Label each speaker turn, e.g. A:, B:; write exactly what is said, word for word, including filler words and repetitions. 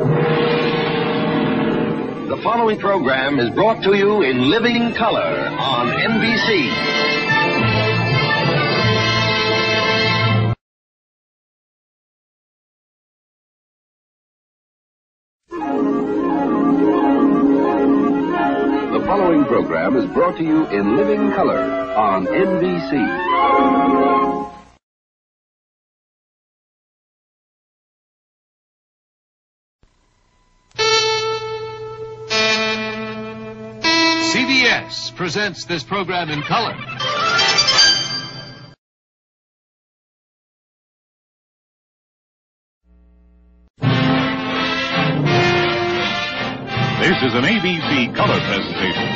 A: The following program is brought to you in living color on N B C. The following program is brought to you in living color on N B C.
B: C B S presents this program in color.
C: This is an A B C color presentation.